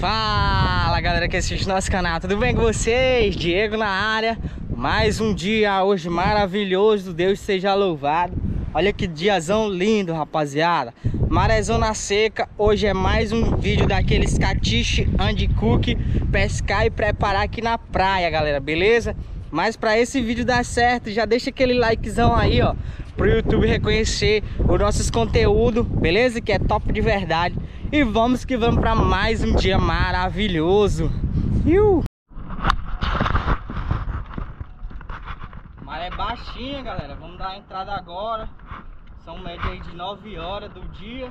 Fala galera que assiste nosso canal, tudo bem com vocês? Diego na área. Mais um dia hoje maravilhoso, Deus seja louvado. Olha que diazão lindo, rapaziada. Marézão na seca. Hoje é mais um vídeo daqueles catiche and cook, pescar e preparar aqui na praia, galera, beleza? Mas para esse vídeo dar certo, já deixa aquele likezão aí, ó, pro YouTube reconhecer os nossos conteúdos, beleza? Que é top de verdade. E vamos que vamos para mais um dia maravilhoso. Maré baixinha, galera. Vamos dar a entrada agora. São média aí de 9 horas do dia.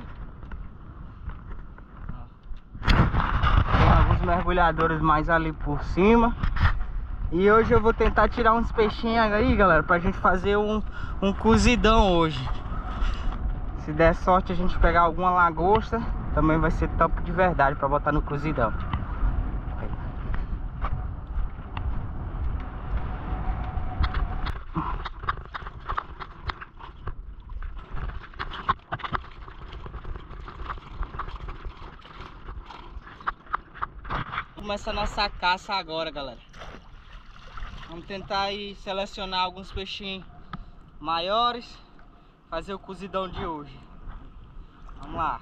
Tem alguns mergulhadores mais ali por cima. E hoje eu vou tentar tirar uns peixinhos aí, galera, pra gente fazer um cozidão hoje. Se der sorte a gente pegar alguma lagosta, também vai ser top de verdade pra botar no cozidão. Começa a nossa caça agora, galera. Vamos tentar aí selecionar alguns peixinhos maiores, fazer o cozidão de hoje. Vamos lá.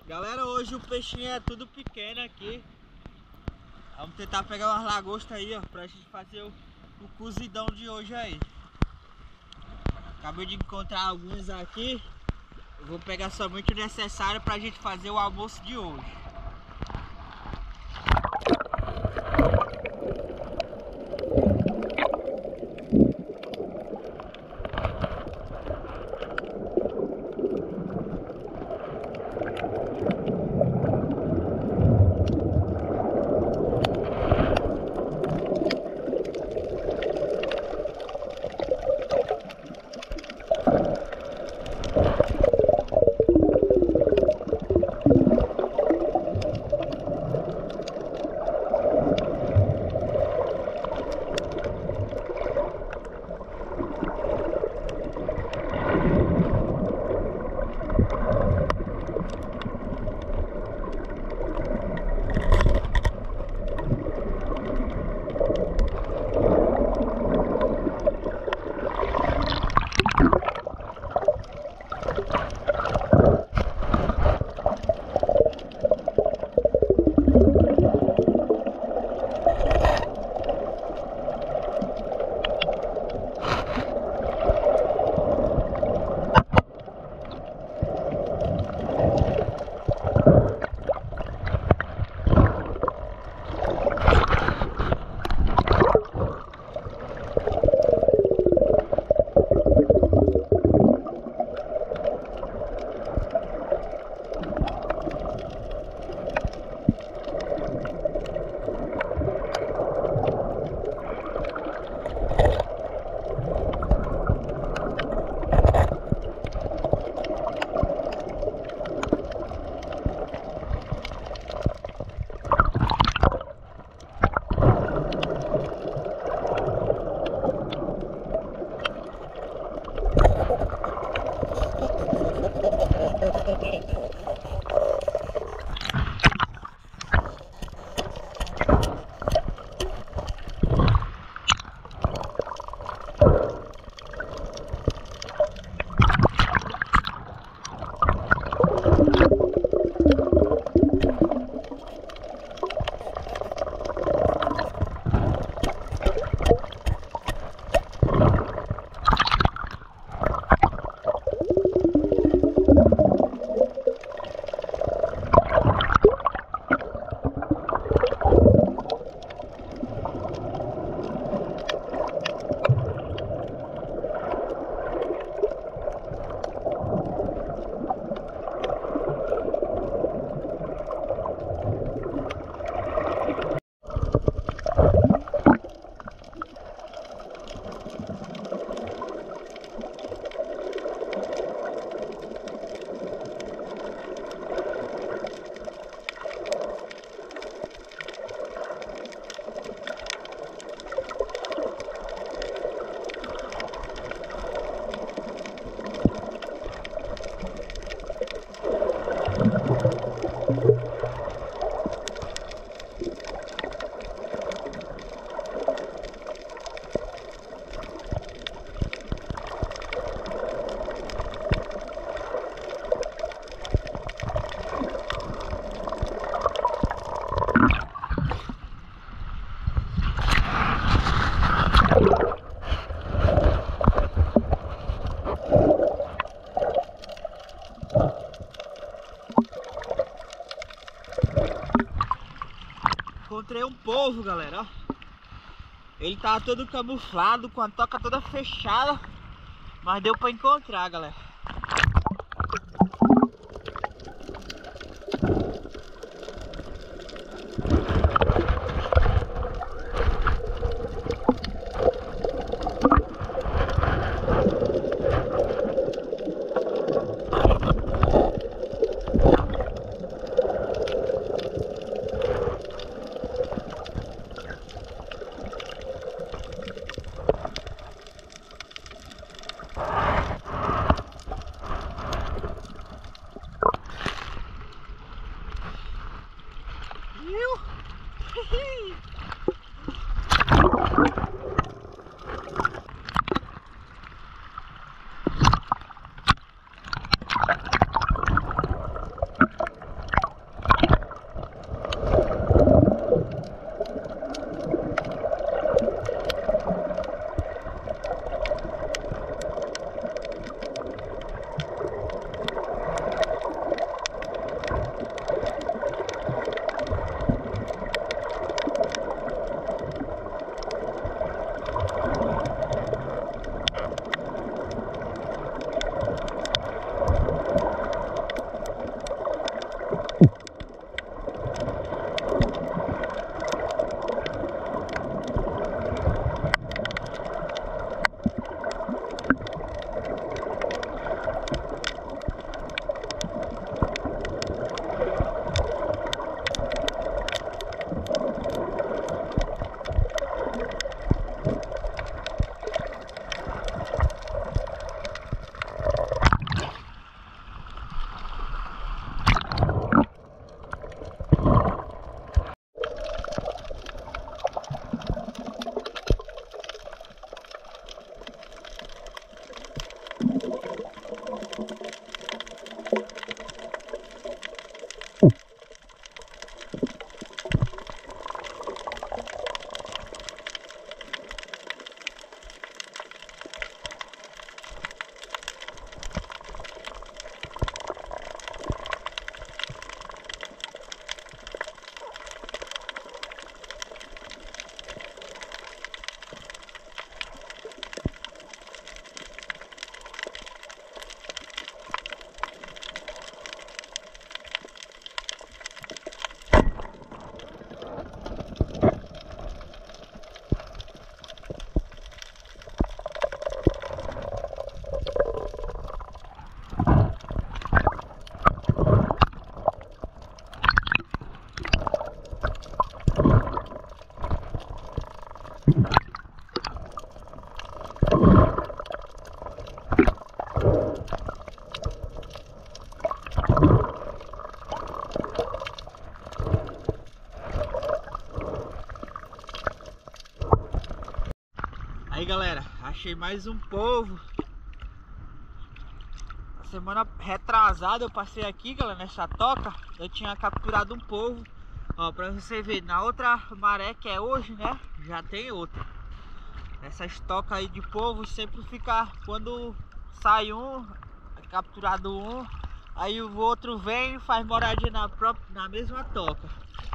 Galera, hoje o peixinho é tudo pequeno aqui. Vamos tentar pegar umas lagostas aí, ó, pra gente fazer o cozidão de hoje aí. Acabei de encontrar alguns aqui. Eu vou pegar somente o necessário pra gente fazer o almoço de hoje. Encontrei um polvo, galera, ó. Ele tá todo camuflado, com a toca toda fechada, mas deu pra encontrar, galera. galera, achei mais um polvo. Semana retrasada eu passei aqui, galera, nessa toca. Eu tinha capturado um polvo. Ó, pra você ver, na outra maré que é hoje, né, já tem outra. Essas tocas aí de polvo sempre fica, quando sai um, é capturado um, aí o outro vem e faz moradia na mesma toca.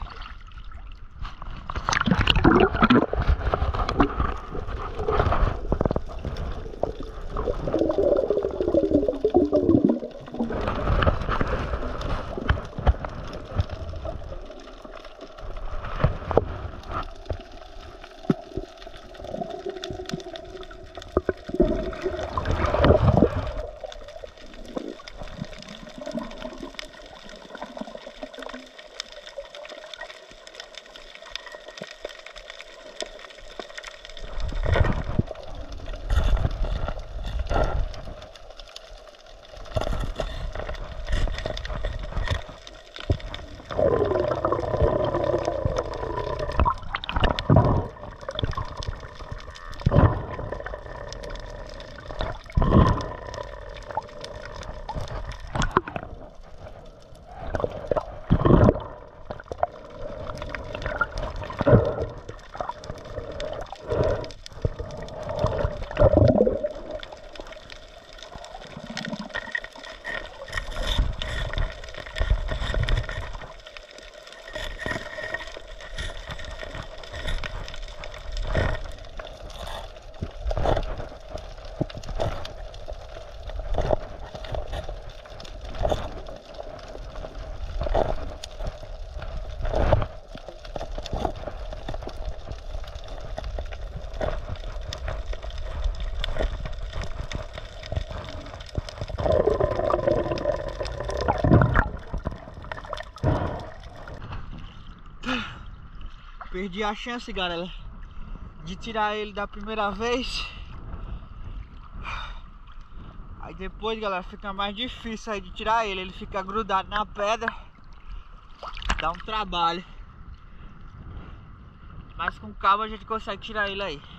Perdi a chance, galera, de tirar ele da primeira vez. Aí depois, galera, fica mais difícil aí de tirar ele. Ele fica grudado na pedra. Dá um trabalho. Mas com cabo a gente consegue tirar ele aí.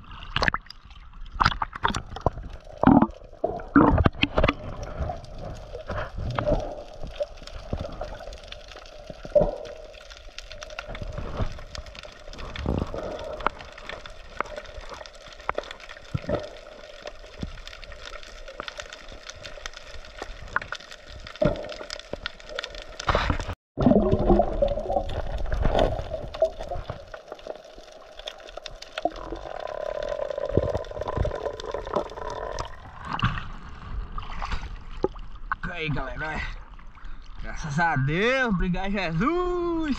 Aí, galera, graças a Deus, obrigado Jesus.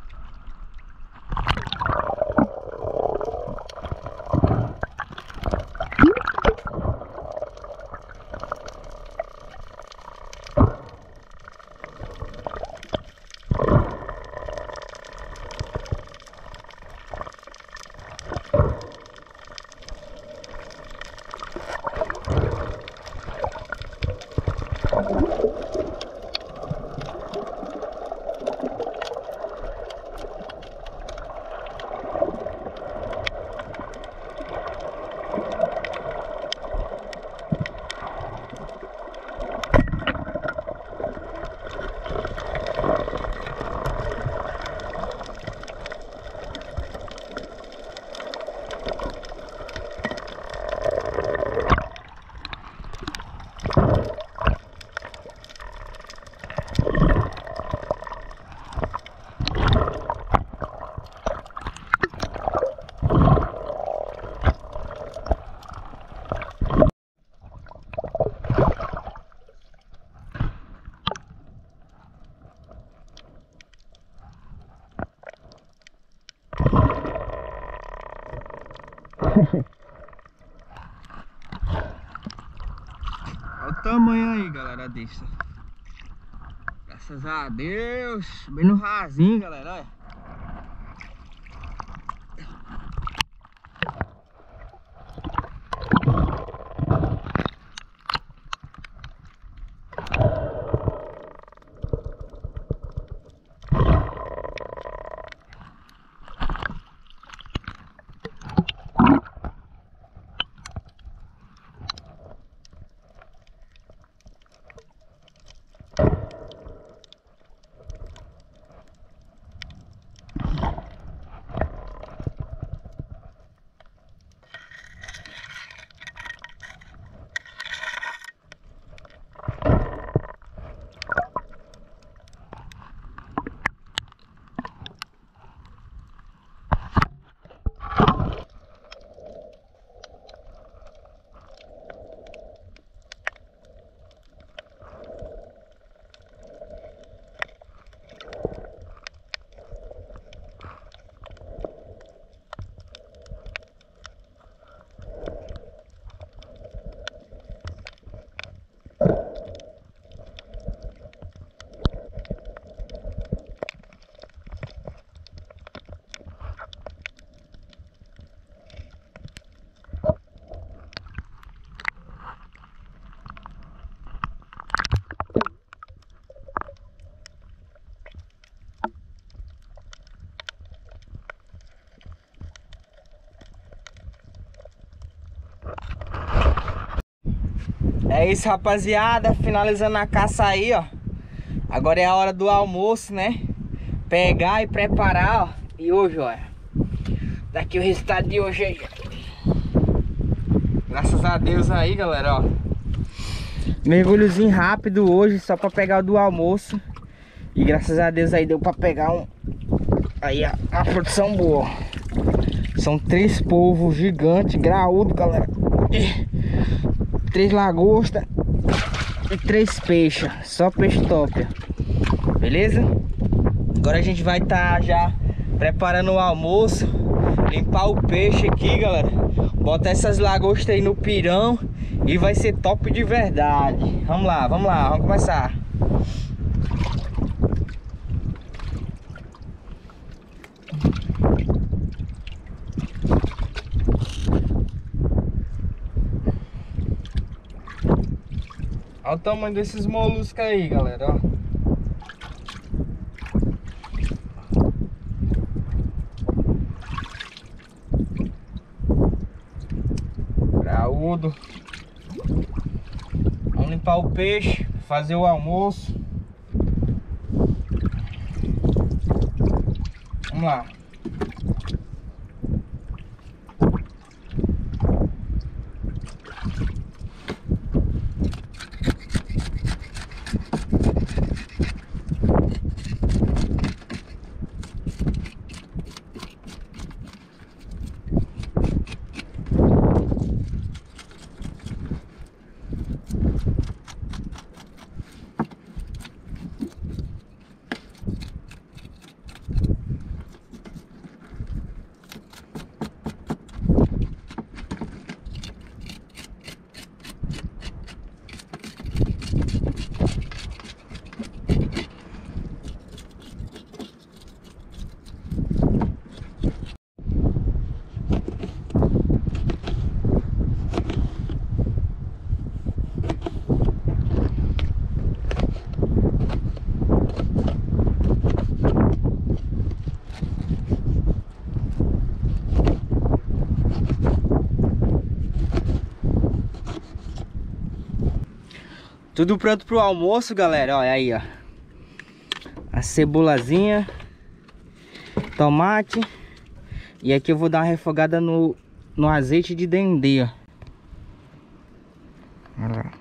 Olha o tamanho aí, galera, desse. Graças a Deus. Bem no rasinho, galera, olha. É isso, rapaziada, finalizando a caça aí, ó. Agora é a hora do almoço, né? Pegar e preparar, ó. E hoje, ó, daqui o resultado de hoje aí. Graças a Deus aí, galera, ó. Mergulhozinho rápido hoje, só pra pegar o do almoço. E graças a Deus aí deu pra pegar um... Aí, a produção boa, ó. São 3 polvos gigantes, graúdo, galera. 3 lagostas e 3 peixes. Só peixe top, beleza? Agora a gente vai estar já preparando o almoço. Limpar o peixe aqui, galera. Botar essas lagostas aí no pirão. E vai ser top de verdade. Vamos lá, vamos começar. Olha o tamanho desses moluscos aí, galera, ó. Graúdo. Vamos limpar o peixe, fazer o almoço. Vamos lá. Tudo pronto pro almoço, galera. Olha aí, ó. A cebolazinha, tomate. E aqui eu vou dar uma refogada no azeite de dendê, ó. Olha lá.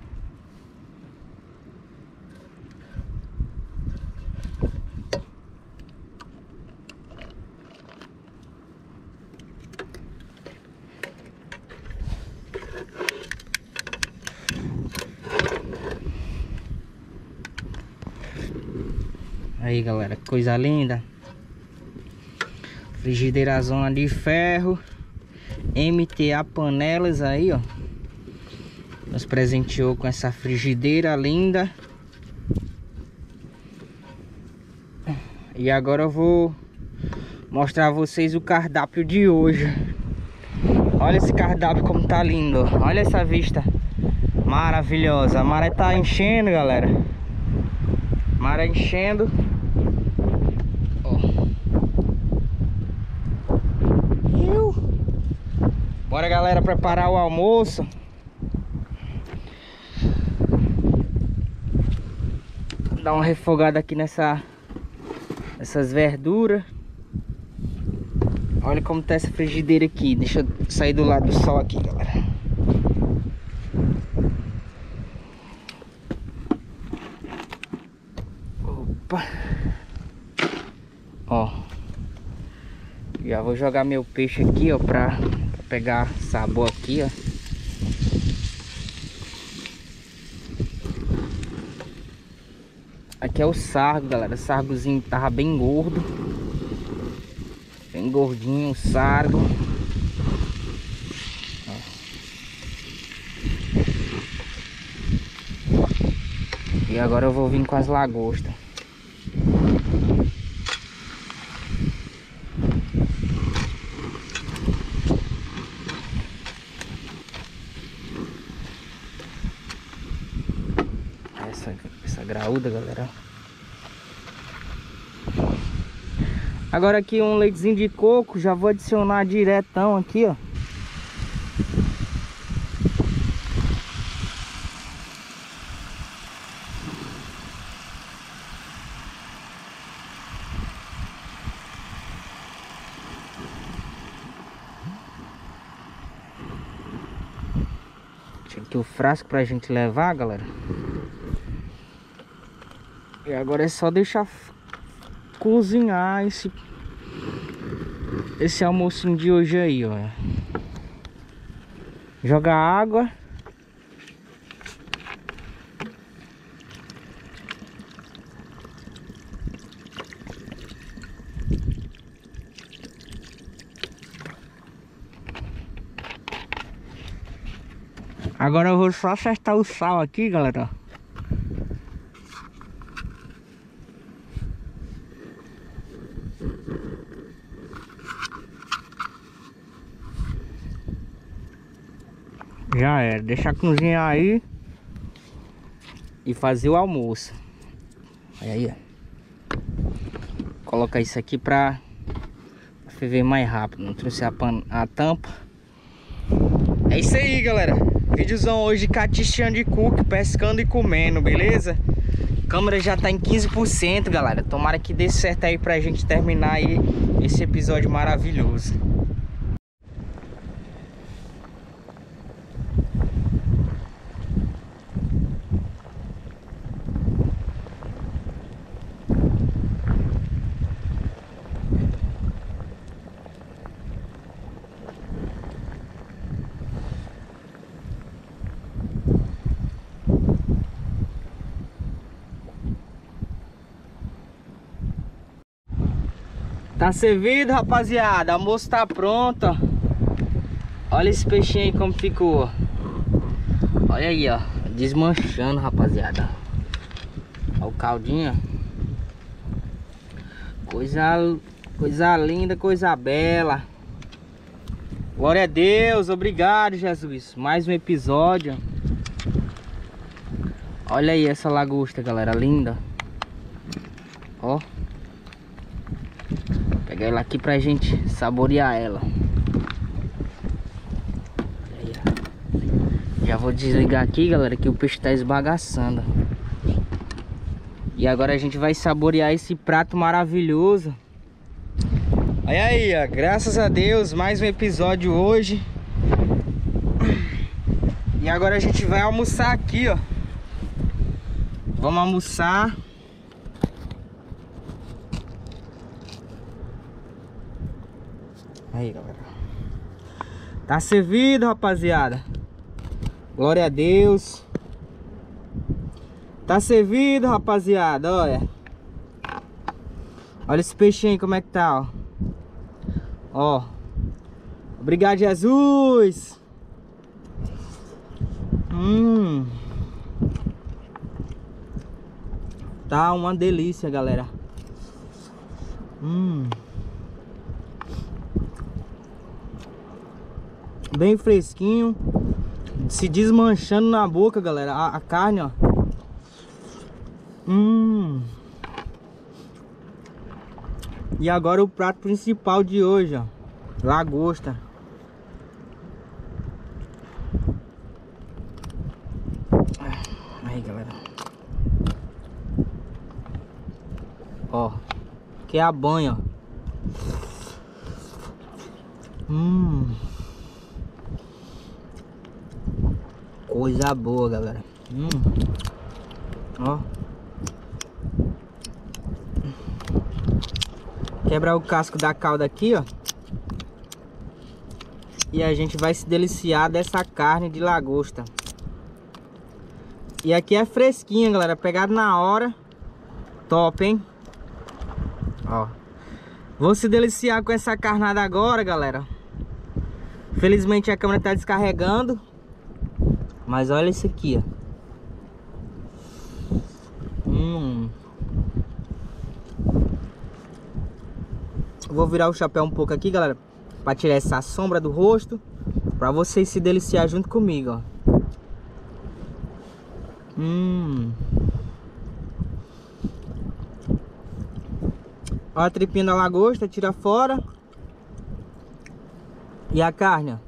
Aí, galera, coisa linda. Frigideira zona de ferro. MTA Panelas aí, ó. Nos presenteou com essa frigideira linda. E agora eu vou mostrar a vocês o cardápio de hoje. Olha esse cardápio como tá lindo. Olha essa vista maravilhosa. A maré tá enchendo, galera. Maré enchendo. Bora, galera, preparar o almoço. Dar uma refogada aqui nessas verduras. Olha como tá essa frigideira aqui. Deixa eu sair do lado do sol aqui, galera. Opa. Ó. Já vou jogar meu peixe aqui, ó, pra pegar sabor aqui, ó. Aqui é o sargo, galera. O sargozinho tava bem gordo. Bem gordinho o sargo. Ó. E agora eu vou vir com as lagostas. Essa graúda, galera. Agora aqui um leitezinho de coco. Já vou adicionar diretão aqui, ó. Tinha aqui o frasco pra gente levar, galera. E agora é só deixar cozinhar esse almocinho de hoje aí, ó. Joga água. Agora eu vou só acertar o sal aqui, galera. Já era, deixar cozinhar aí e fazer o almoço. Olha aí, ó. Colocar isso aqui pra ferver mais rápido. Não trouxe a tampa. É isso aí, galera. Vídeozão hoje de Catixinha de Cook, pescando e comendo, beleza? A câmera já tá em 15%, galera. Tomara que dê certo aí pra gente terminar aí esse episódio maravilhoso. Tá servido, rapaziada. O almoço tá pronto, ó. Olha esse peixinho aí como ficou. Olha aí, ó. Desmanchando, rapaziada. Olha o caldinho. Coisa linda, coisa bela. Glória a Deus. Obrigado, Jesus. Mais um episódio. Olha aí essa lagosta, galera. Linda. Ó. Pegar ela aqui pra gente saborear ela. Aí, ó. Já vou desligar aqui, galera, que o peixe tá esbagaçando. E agora a gente vai saborear esse prato maravilhoso. Olha aí, ó. Graças a Deus, mais um episódio hoje. E agora a gente vai almoçar aqui, ó. Vamos almoçar. Aí, galera. Tá servido, rapaziada. Glória a Deus. Tá servido, rapaziada. Olha. Olha esse peixinho aí, como é que tá, ó. Ó. Obrigado, Jesus. Tá uma delícia, galera. Bem fresquinho, se desmanchando na boca, galera. A carne, ó. E agora o prato principal de hoje, ó. Lagosta. Aí, galera. Ó. Que é a banha, ó. Coisa boa, galera. Ó. Quebrar o casco da cauda aqui, ó. E a gente vai se deliciar dessa carne de lagosta. E aqui é fresquinha, galera. Pegado na hora. Top, hein? Ó. Vou se deliciar com essa carnada agora, galera. Felizmente a câmera tá descarregando. Mas olha isso aqui, ó. Vou virar o chapéu um pouco aqui, galera, pra tirar essa sombra do rosto, pra vocês se deliciar junto comigo, ó. Ó a tripinha da lagosta, tira fora. E a carne, ó.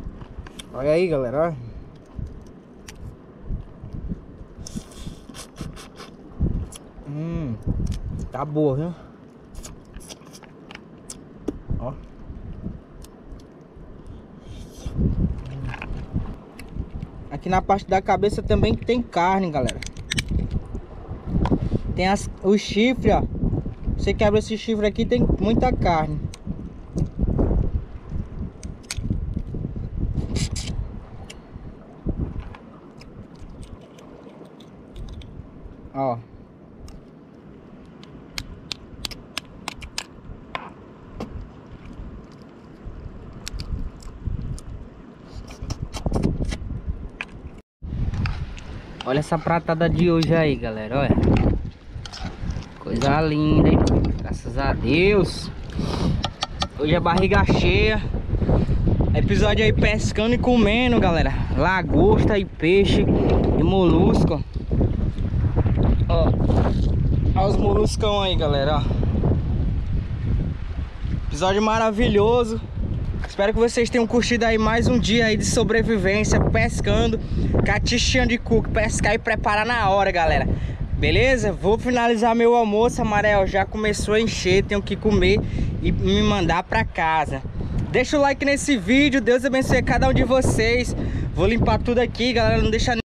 Olha aí, galera, ó. Tá boa, viu? Ó. Aqui na parte da cabeça também tem carne, galera. Tem os chifres, ó. Você quebra esse chifre aqui, tem muita carne. Ó. Olha essa pratada de hoje aí, galera, olha. Coisa linda, hein? Graças a Deus. Hoje é barriga cheia. Episódio aí pescando e comendo, galera. Lagosta e peixe e molusco. Ó. Olha os moluscão aí, galera, ó. Episódio maravilhoso. Espero que vocês tenham curtido aí mais um dia aí de sobrevivência, pescando, catichinha de cuco, pescar e preparar na hora, galera. Beleza? Vou finalizar meu almoço, Amarelo já começou a encher, tenho que comer e me mandar pra casa. Deixa o like nesse vídeo, Deus abençoe cada um de vocês. Vou limpar tudo aqui, galera, não deixa